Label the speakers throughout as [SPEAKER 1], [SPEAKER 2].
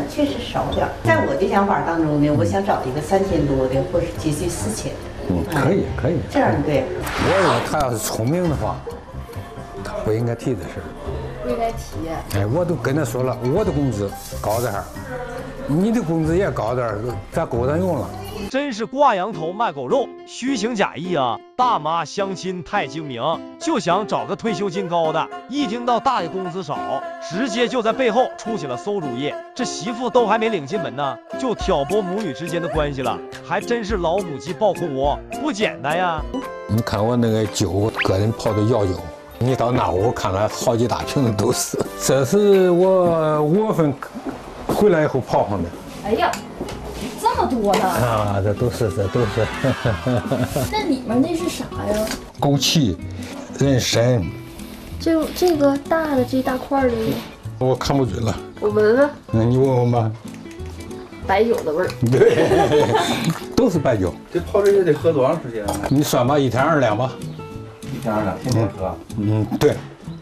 [SPEAKER 1] 确实少点。在我的想法当中呢，我想找一个3000多的，或者接近4000。
[SPEAKER 2] 可以可以。
[SPEAKER 1] 这样对。
[SPEAKER 2] 我认为他要是聪明的话，他不应该提这事儿。
[SPEAKER 3] 不应该提。
[SPEAKER 2] 哎，我都跟他说了，我的工资高点儿，你的工资也高点儿，咱够咱用了。
[SPEAKER 4] 真是挂羊头卖狗肉，虚情假意啊！大妈相亲太精明，就想找个退休金高的。一听到大爷工资少，直接就在背后出起了馊主意。这媳妇都还没领进门呢，就挑拨母女之间的关系了，还真是老母鸡抱空窝，不简单呀！
[SPEAKER 2] 你看我那个酒，个人泡的药酒，你到那屋看来好几大瓶的都是。这是我5月份回来以后泡上的。
[SPEAKER 3] 哎呀！这么多呢
[SPEAKER 2] 啊！这都是。
[SPEAKER 3] 那里面那是啥呀？
[SPEAKER 2] 枸杞、人参。
[SPEAKER 3] 这个大的这一大块的，
[SPEAKER 2] 我看不准了。
[SPEAKER 3] 我闻闻。
[SPEAKER 2] 你闻闻吧。
[SPEAKER 3] 白酒的味儿。
[SPEAKER 2] 对，都是白酒。
[SPEAKER 5] 这泡这些得喝多长时间？
[SPEAKER 2] 你算吧，1天2两吧。
[SPEAKER 5] 1天2两，天天喝。
[SPEAKER 2] 对。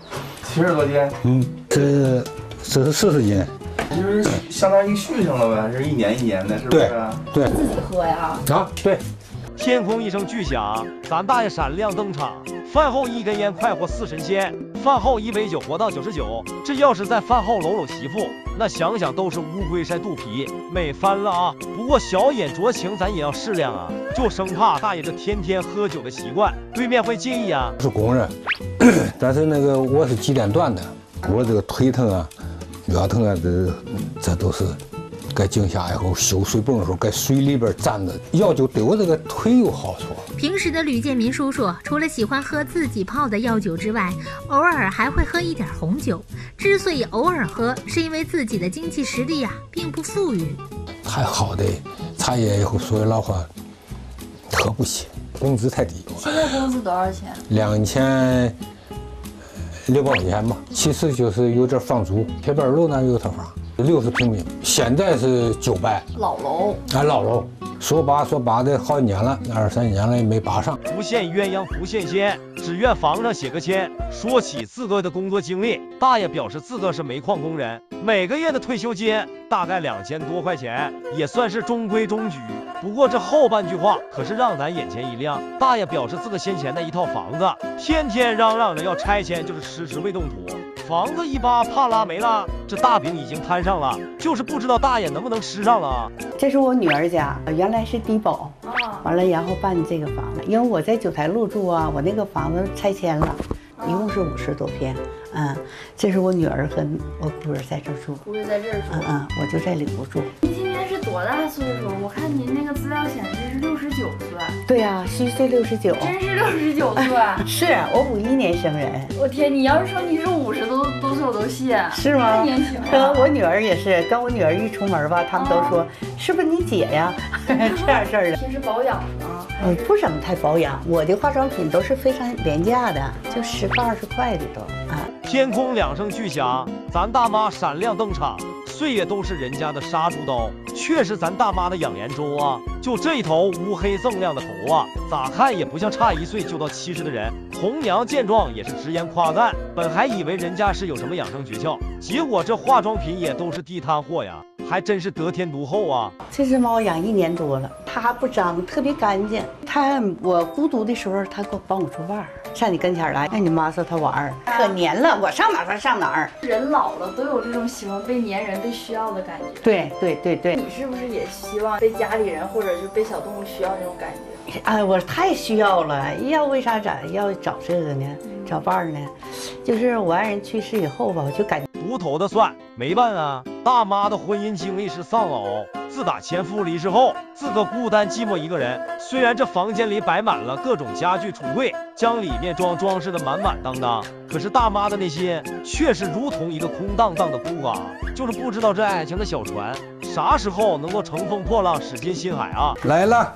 [SPEAKER 5] 70多斤。
[SPEAKER 2] 这是40斤。
[SPEAKER 5] 就是相当于续上了呗，是1年1年的，是不是？
[SPEAKER 2] 对，
[SPEAKER 3] 自己喝呀。
[SPEAKER 2] 啊，对。
[SPEAKER 4] 天空一声巨响，咱大爷闪亮登场。饭后1根烟快活似神仙，饭后1杯酒活到99。这要是在饭后搂搂媳妇，那想想都是乌龟晒肚皮，美翻了啊！不过小眼酌情咱也要适量啊，就生怕大爷这天天喝酒的习惯，对面会介意啊。
[SPEAKER 2] 是工人，但是那个我是几点断的，我这个腿疼啊。腰疼啊，这都是该静下以后修水泵的时候，该水里边站着，药酒对我这个腿有好处。
[SPEAKER 6] 平时的吕建民叔叔除了喜欢喝自己泡的药酒之外，偶尔还会喝一点红酒。之所以偶尔喝，是因为自己的经济实力并不富裕。
[SPEAKER 2] 太好的茶叶以后，说句老话，喝不起，工资太低。
[SPEAKER 3] 现在工资多少钱
[SPEAKER 2] ？2600块钱吧。其实就是有点房租，铁板楼那有套房，60平米，现在是900。
[SPEAKER 3] 老楼。
[SPEAKER 2] 老楼。说拔的好几年了，2、3年了也没拔上。
[SPEAKER 4] 不羡鸳鸯不羡仙，只愿房上写个签。说起自个的工作经历，大爷表示自个是煤矿工人，每个月的退休金大概2000多块钱，也算是中规中矩。不过这后半句话可是让咱眼前一亮。大爷表示自个先前的一套房子，天天嚷着要拆迁，就是迟迟未动土。房子一扒怕拉没了，这大饼已经摊上了，就是不知道大爷能不能吃上了啊。
[SPEAKER 1] 这是我女儿家，原来是低保，完了然后办这个房子，因为我在9台路住啊，我那个房子拆迁了，一共是50多片。这是我女儿和我姑儿在这儿住，
[SPEAKER 3] 姑儿在这儿住，
[SPEAKER 1] 我就在里屋住。
[SPEAKER 3] 您今年是多大岁数？我看您那个资料显示是69岁。
[SPEAKER 1] 对呀，虚岁69。
[SPEAKER 3] 真是69岁？
[SPEAKER 1] 是我51年生人。
[SPEAKER 3] 我天，你要是说你是50多岁我都信。
[SPEAKER 1] 是吗？
[SPEAKER 3] 太年轻了。
[SPEAKER 1] 我女儿也是，跟我女儿一出门吧，他们都说是不是你姐呀？这样式儿的。
[SPEAKER 3] 平时保养呢？
[SPEAKER 1] 不怎么太保养，我的化妆品都是非常廉价的，就10块20块的都
[SPEAKER 4] 天空2声巨响，咱大妈闪亮登场，岁月都是人家的杀猪刀，却是咱大妈的养颜粥啊！就这一头乌黑锃亮的头啊，咋看也不像差1岁就到70的人。红娘见状也是直言夸赞，本还以为人家是有什么养生诀窍，结果这化妆品也都是地摊货呀，还真是得天独厚啊！
[SPEAKER 1] 这只猫养1年多了，它不脏，特别干净。我孤独的时候，它给我帮我做饭，上你跟前来，让你妈说它玩儿，可黏了，我上哪儿它上哪儿。
[SPEAKER 3] 人老了都有这种喜欢被粘人、被需要的感觉。
[SPEAKER 1] 对。
[SPEAKER 3] 你是不是也希望被家里人或者是被小动物需要这种感觉？
[SPEAKER 1] 我太需要了，为啥要找这个呢？找伴儿呢？就是我爱人去世以后吧，我就感觉
[SPEAKER 4] 独头的算没办啊。大妈的婚姻经历是丧偶，自打前夫离世后，自个孤单寂寞一个人。虽然这房间里摆满了各种家具橱柜，将里面装饰的满满当当，可是大妈的内心却是如同一个空荡荡的孤港，就是不知道这爱情的小船啥时候能够乘风破浪驶进新海啊！
[SPEAKER 2] 来了。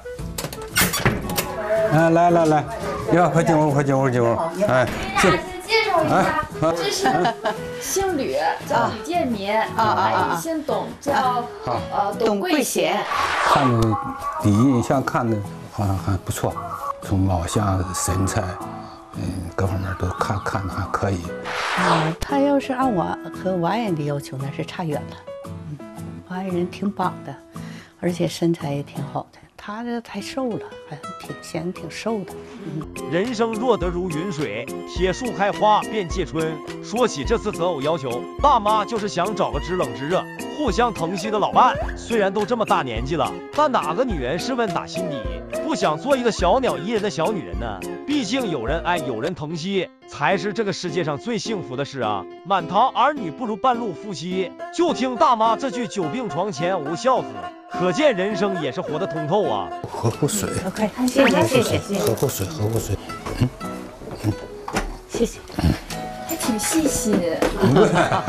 [SPEAKER 2] 来，快进屋，哎，
[SPEAKER 3] 先介绍一下，这是姓吕，叫吕建民姓董，叫董贵贤。
[SPEAKER 2] 看着第一印象看的好像还不错，从貌相、身材，各方面都看的还可以。
[SPEAKER 1] 他要是按我和我爱人的要求，那是差远了。 发现人挺棒的，而且身材也挺好的。他这太瘦了，还显得挺瘦的。
[SPEAKER 4] 人生若得如云水，铁树开花便结春。说起这次择偶要求，大妈就是想找个知冷知热、互相疼惜的老伴。虽然都这么大年纪了，但哪个女人是问打心底不想做一个小鸟依人的小女人呢？毕竟有人爱，有人疼惜，才是这个世界上最幸福的事啊！满堂儿女不如半路夫妻。就听大妈这句久病床前无孝子，可见人生也是活得通透啊！
[SPEAKER 2] 喝口水。
[SPEAKER 1] OK， 谢谢。
[SPEAKER 2] 喝口水。
[SPEAKER 1] 谢谢。
[SPEAKER 3] 还挺细心。你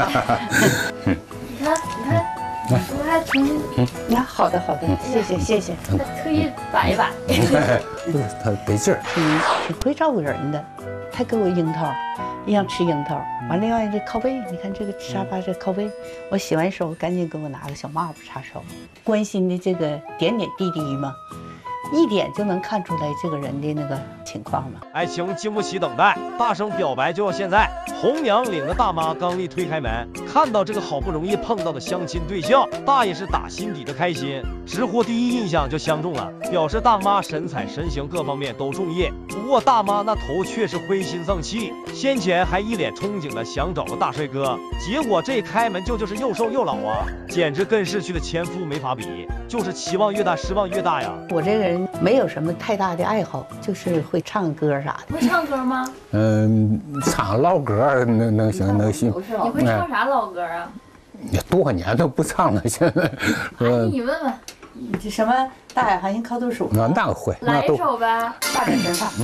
[SPEAKER 3] 看，我还从
[SPEAKER 1] 那好的，谢谢。
[SPEAKER 3] 他特意摆一摆。
[SPEAKER 2] 不是他得劲儿。
[SPEAKER 1] 挺会照顾人的。他给我樱桃，也想吃樱桃。完了，另外这靠背，你看这个沙发这靠背，我洗完手赶紧给我拿个小抹布擦手，关心的这个点点滴滴嘛。一点就能看出来这个人的那个情况了。
[SPEAKER 4] 爱情经不起等待，大声表白就要现在。红娘领着大妈刚一推开门，看到这个好不容易碰到的相亲对象，大爷是打心底的开心，直呼第一印象就相中了，表示大妈身材身形各方面都中意。不过大妈那头却是灰心丧气，先前还一脸憧憬的想找个大帅哥，结果这开门就是又瘦又老啊，简直跟逝去的前夫没法比，就是期望越大失望越大呀。
[SPEAKER 1] 我这个人没有什么太大的爱好，就是会唱歌啥的。
[SPEAKER 3] 会唱歌吗？
[SPEAKER 2] 唱老歌能行。
[SPEAKER 3] 你会唱啥老歌啊？
[SPEAKER 2] 也多少年都不唱了，现在。
[SPEAKER 3] 你问问。
[SPEAKER 1] 这什么大海航行靠度数？
[SPEAKER 2] 那个会。
[SPEAKER 3] 来一首呗。
[SPEAKER 1] 大点声唱。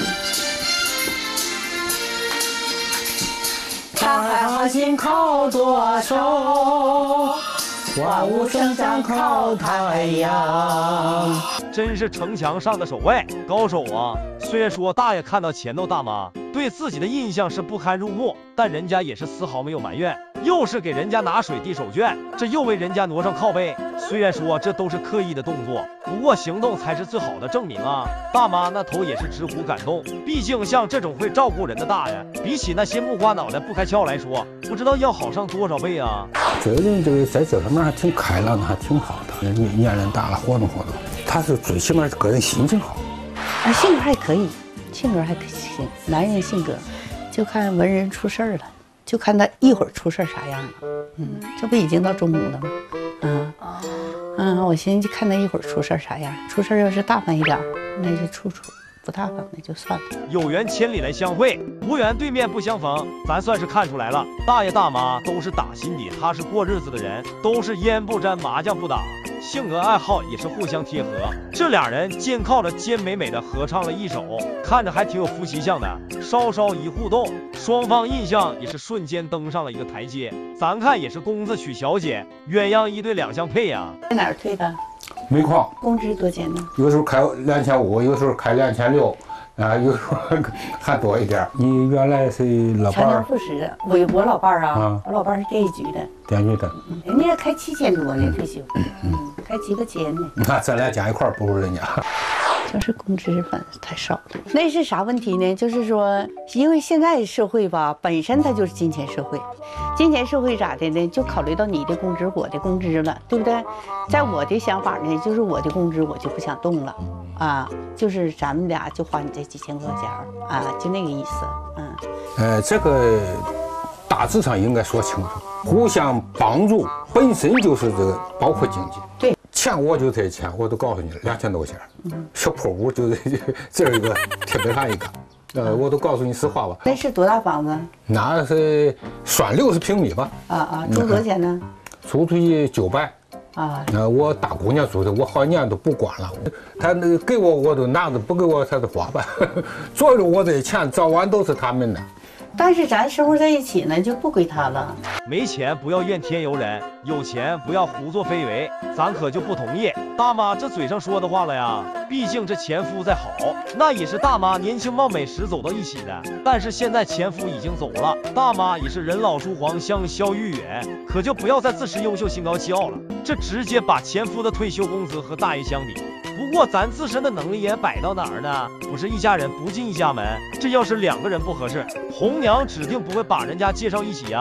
[SPEAKER 1] 大海航行靠舵手。万物生长靠太阳，
[SPEAKER 4] 真是城墙上的守卫高手啊！虽然说大爷看到前头大妈对自己的印象是不堪入目，但人家也是丝毫没有埋怨，又是给人家拿水递手绢，这又为人家挪上靠背。虽然说这都是刻意的动作，不过行动才是最好的证明啊！大妈那头也是直呼感动，毕竟像这种会照顾人的大爷，比起那些木瓜脑袋不开窍来说，不知道要好上多少倍啊！
[SPEAKER 2] 最近这个在这方面还挺开朗的，还挺好的。年龄大了，活动活动。他是最起码个人心情好，
[SPEAKER 1] 性格还可以，性格还可行。男人性格就看文人出事儿了，就看他一会儿出事儿啥样了。这不已经到中午了吗？我寻思就看他一会儿出事儿啥样，出事儿要是大方一点，那就处；不大方那就算了。
[SPEAKER 4] 有缘千里来相会，无缘对面不相逢。咱算是看出来了，大爷大妈都是打心底踏实过日子的人，都是烟不沾麻将不打，性格爱好也是互相贴合。这俩人尽靠着肩美美的合唱了一首，看着还挺有夫妻相的。稍稍一互动，双方印象也是瞬间登上了一个台阶。咱看也是公子娶小姐，鸳鸯一对两相配呀。
[SPEAKER 1] 在哪儿退的？
[SPEAKER 2] 煤矿。
[SPEAKER 1] 工资多钱呢？
[SPEAKER 2] 有时候开2500，有时候开2600。有时候还多一点。你原来是老伴儿？
[SPEAKER 1] 副食，我老伴儿啊，我老伴儿是电信局的。
[SPEAKER 2] 电信局的。
[SPEAKER 1] 人家开7000多呢，退休。开几个千呢？
[SPEAKER 2] 那咱俩加一块儿不如人家。
[SPEAKER 1] 就是工资反正太少了。那是啥问题呢？就是说，因为现在社会吧，本身它就是金钱社会。金钱社会咋的呢？就考虑到你的工资，我的工资了，对不对？在我的想法呢，就是我的工资我就不想动了啊，就是咱们俩就花你这几千块钱啊，就那个意思。
[SPEAKER 2] 这个大致上应该说清楚，互相帮助本身就是这个包括经济。
[SPEAKER 1] 对。
[SPEAKER 2] 钱我就这钱，我都告诉你了，2000多块钱。小破屋就这一个，铁北汉一个，我都告诉你实话吧。
[SPEAKER 1] 那是多大房子？
[SPEAKER 2] 那是算60平米吧。
[SPEAKER 1] 住多少钱呢？
[SPEAKER 2] 租出去900。我大姑娘住的，我好几年都不管了。她那给我都拿着，不给我她就花呗。所有我这些钱早晚都是他们的。
[SPEAKER 1] 但是咱生活在一起呢，就不归他了。
[SPEAKER 4] 没钱不要怨天尤人，有钱不要胡作非为，咱可就不同意。大妈这嘴上说的话了呀，毕竟这前夫再好，那也是大妈年轻貌美时走到一起的。但是现在前夫已经走了，大妈也是人老珠黄，香消玉殒，可就不要再自恃优秀，心高气傲了。这直接把前夫的退休工资和大爷相比。不过咱自身的能力也摆到哪儿呢？不是一家人不进一家门，这要是2个人不合适，红娘指定不会把人家介绍一起啊。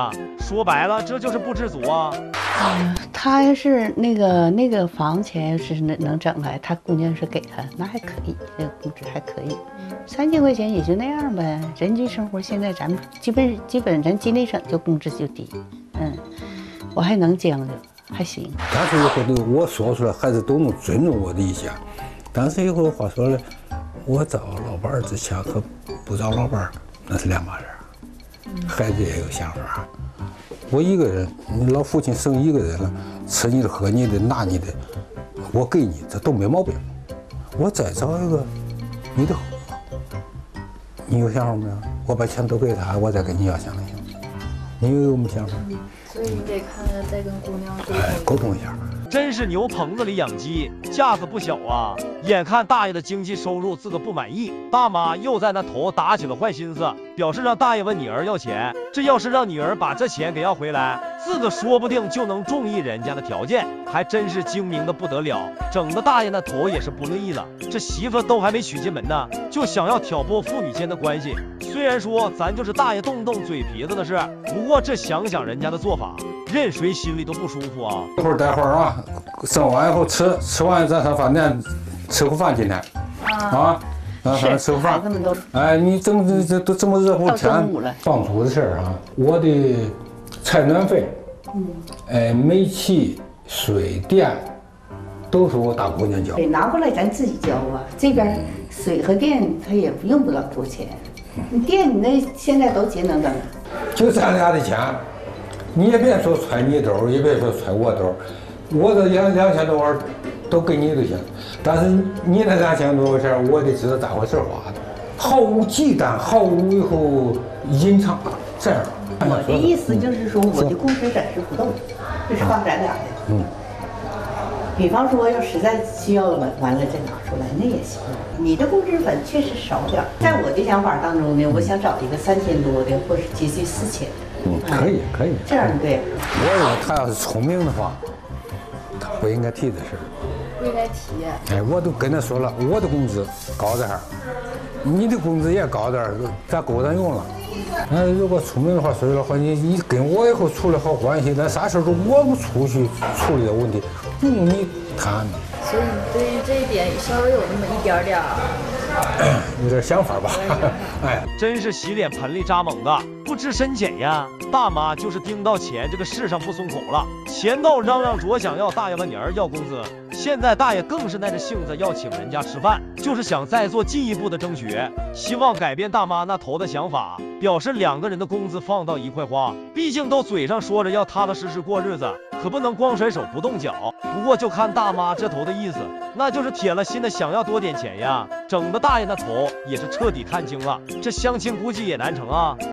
[SPEAKER 4] 说白了，这就是不知足啊。
[SPEAKER 1] 他要是那个房钱是能整来，他姑娘是给他，那还可以，这个工资还可以，3000块钱也就那样呗。人均生活现在咱们基本咱经济省就工资就低，我还能将就，还行。
[SPEAKER 2] 但是以后我说出来，孩子都能尊重我的意见。但是以后话说了，我找老伴儿之前和不找老伴儿那是两码事。孩子也有想法。我一个人，你老父亲生一个人了，吃你的、喝你的、拿你的，我给你，这都没毛病。我再找一个，你的好，你有想法没有？我把钱都给他，我再跟你要行不行？你有没想法？
[SPEAKER 3] 所以你得看再跟姑娘
[SPEAKER 2] 沟通一下。
[SPEAKER 4] 真是牛棚子里养鸡，架子不小啊！眼看大爷的经济收入自个不满意，大妈又在那头打起了坏心思，表示让大爷问女儿要钱。这要是让女儿把这钱给要回来，自个说不定就能中意人家的条件，还真是精明的不得了，整的大爷那头也是不乐意了。这媳妇都还没娶进门呢，就想要挑拨父女间的关系。虽然说咱就是大爷动动嘴皮子的事，不过这想想人家的做法，任谁心里都不舒服啊。
[SPEAKER 2] 待会儿啊，生完以后吃完咱上饭店吃个饭，今天啊，咱吃个饭。哎，你这么热乎天，房租的事儿啊，我的采暖费，煤气、水电都是我大姑娘交。
[SPEAKER 1] 拿过来咱自己交啊，这边水和电他也用不了多钱，你电你那现在都节能灯，
[SPEAKER 2] 就咱俩的钱。你也别说揣你兜，也别说揣我兜，我这2000多万都给你就行，但是你那2000多块钱，我得知道咋回事花的，毫无忌惮，毫无以后隐藏，这样。
[SPEAKER 1] 我的意思就是说，我的工资暂时不动，这是放咱俩的。比方说，要实在需要了，完了再拿出来，那也行。你的工资粉确实少点，在我的想法当中呢，我想找一个3000多的，或是接近4000的。
[SPEAKER 2] 可以，
[SPEAKER 1] 这样对。
[SPEAKER 2] 我认为他要是聪明的话，他不应该提这事儿。
[SPEAKER 3] 不应该提。
[SPEAKER 2] 哎，我都跟他说了，我的工资高点儿，你的工资也高点儿，咱够咱用了。如果聪明的话，说句老话，你跟我以后处理好关系，咱啥事都我们出去处理的问题，不用你谈。
[SPEAKER 3] 所以你对于这一点稍微有那么一点点
[SPEAKER 2] 有点想法吧。哎，
[SPEAKER 4] 真是洗脸盆里扎猛的，不知深浅呀。大妈就是盯到钱这个事上不松口了，钱到嚷着想要大爷问女儿要工资，现在大爷更是耐着性子要请人家吃饭，就是想再做进一步的争取，希望改变大妈那头的想法，表示2个人的工资放到一块花，毕竟都嘴上说着要踏踏实实过日子，可不能光甩手不动脚。不过就看大妈这头的意思，那就是铁了心的想要多点钱呀，整的大爷那头也是彻底看清了，这相亲估计也难成啊。